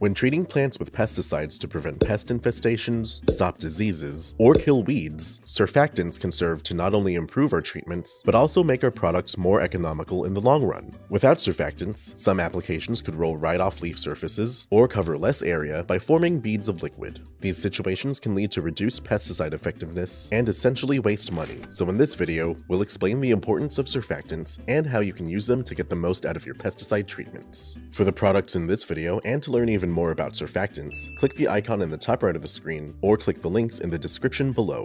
When treating plants with pesticides to prevent pest infestations, stop diseases, or kill weeds, surfactants can serve to not only improve our treatments, but also make our products more economical in the long run. Without surfactants, some applications could roll right off leaf surfaces, or cover less area by forming beads of liquid. These situations can lead to reduced pesticide effectiveness and essentially waste money. So in this video, we'll explain the importance of surfactants and how you can use them to get the most out of your pesticide treatments. For the products in this video, and to learn even more about surfactants, click the icon in the top right of the screen, or click the links in the description below.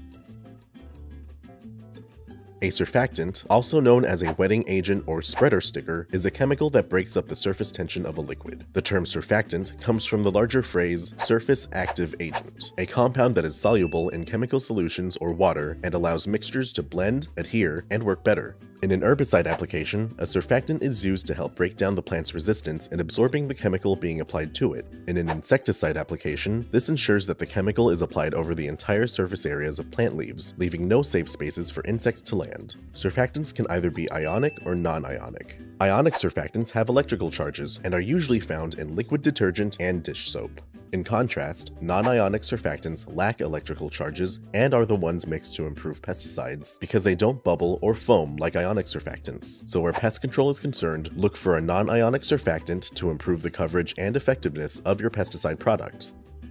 A surfactant, also known as a wetting agent or spreader sticker, is a chemical that breaks up the surface tension of a liquid. The term surfactant comes from the larger phrase surface active agent, a compound that is soluble in chemical solutions or water and allows mixtures to blend, adhere, and work better. In an herbicide application, a surfactant is used to help break down the plant's resistance in absorbing the chemical being applied to it. In an insecticide application, this ensures that the chemical is applied over the entire surface areas of plant leaves, leaving no safe spaces for insects to land. Surfactants can either be ionic or non-ionic. Ionic surfactants have electrical charges and are usually found in liquid detergent and dish soap. In contrast, non-ionic surfactants lack electrical charges and are the ones mixed to improve pesticides because they don't bubble or foam like ionic surfactants. So where pest control is concerned, look for a non-ionic surfactant to improve the coverage and effectiveness of your pesticide product.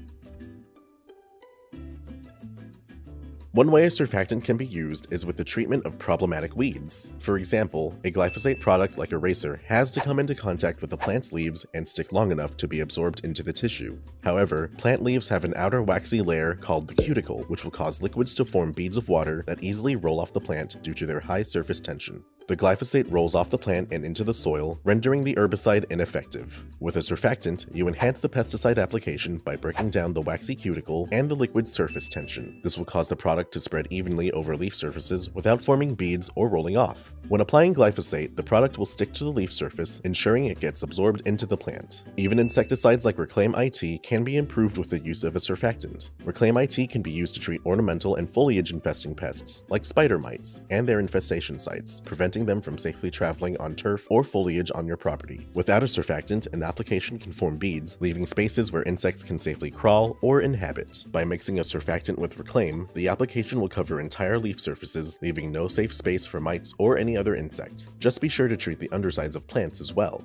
One way a surfactant can be used is with the treatment of problematic weeds. For example, a glyphosate product like Eraser has to come into contact with the plant's leaves and stick long enough to be absorbed into the tissue. However, plant leaves have an outer waxy layer called the cuticle, which will cause liquids to form beads of water that easily roll off the plant due to their high surface tension. The glyphosate rolls off the plant and into the soil, rendering the herbicide ineffective. With a surfactant, you enhance the pesticide application by breaking down the waxy cuticle and the liquid surface tension. This will cause the product to spread evenly over leaf surfaces without forming beads or rolling off. When applying glyphosate, the product will stick to the leaf surface, ensuring it gets absorbed into the plant. Even insecticides like Reclaim IT can be improved with the use of a surfactant. Reclaim IT can be used to treat ornamental and foliage infesting pests like spider mites and their infestation sites, preventing them from safely traveling on turf or foliage on your property. Without a surfactant, an application can form beads, leaving spaces where insects can safely crawl or inhabit. By mixing a surfactant with Reclaim, the application will cover entire leaf surfaces, leaving no safe space for mites or any other insect. Just be sure to treat the undersides of plants as well.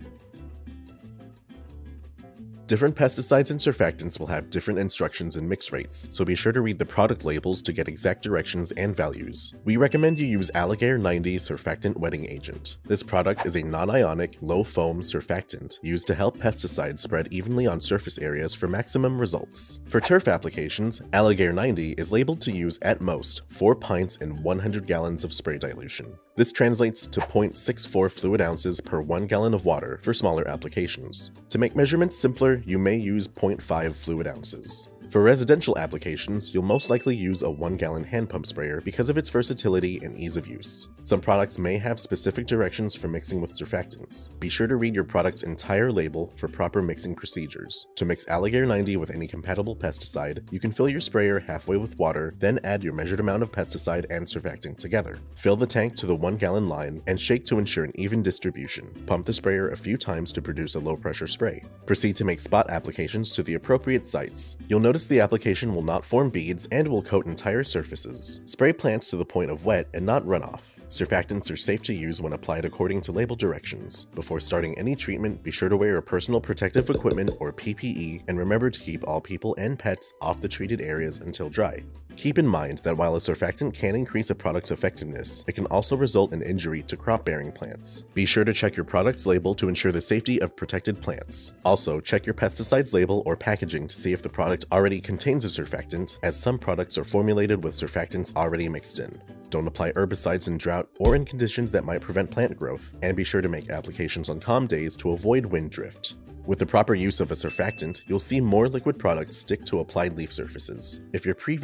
Different pesticides and surfactants will have different instructions and mix rates, so be sure to read the product labels to get exact directions and values. We recommend you use Alligare 90 Surfactant Wetting Agent. This product is a non-ionic, low-foam surfactant used to help pesticides spread evenly on surface areas for maximum results. For turf applications, Alligare 90 is labeled to use at most 4 pints in 100 gallons of spray dilution. This translates to 0.64 fluid ounces per 1 gallon of water for smaller applications. To make measurements simpler, you may use 0.5 fluid ounces. For residential applications, you'll most likely use a 1 gallon hand pump sprayer because of its versatility and ease of use. Some products may have specific directions for mixing with surfactants. Be sure to read your product's entire label for proper mixing procedures. To mix Alligare 90 with any compatible pesticide, you can fill your sprayer halfway with water, then add your measured amount of pesticide and surfactant together. Fill the tank to the 1 gallon line and shake to ensure an even distribution. Pump the sprayer a few times to produce a low pressure spray. Proceed to make spot applications to the appropriate sites. You'll notice the application will not form beads and will coat entire surfaces. Spray plants to the point of wet and not runoff. Surfactants are safe to use when applied according to label directions. Before starting any treatment, be sure to wear a personal protective equipment or PPE and remember to keep all people and pets off the treated areas until dry. Keep in mind that while a surfactant can increase a product's effectiveness, it can also result in injury to crop-bearing plants. Be sure to check your product's label to ensure the safety of protected plants. Also, check your pesticide's label or packaging to see if the product already contains a surfactant, as some products are formulated with surfactants already mixed in. Don't apply herbicides in drought or in conditions that might prevent plant growth, and be sure to make applications on calm days to avoid wind drift. With the proper use of a surfactant, you'll see more liquid products stick to applied leaf surfaces. If your previous pesticide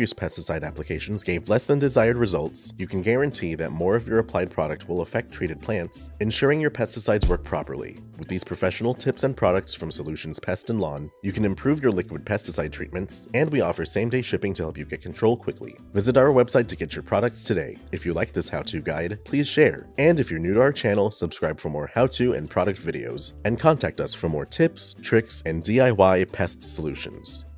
pesticide applications gave less than desired results, you can guarantee that more of your applied product will affect treated plants, ensuring your pesticides work properly. With these professional tips and products from Solutions Pest and Lawn, you can improve your liquid pesticide treatments, and we offer same-day shipping to help you get control quickly. Visit our website to get your products today. If you like this how-to guide, please share. And if you're new to our channel, subscribe for more how-to and product videos, and contact us for more tips, tricks, and DIY pest solutions.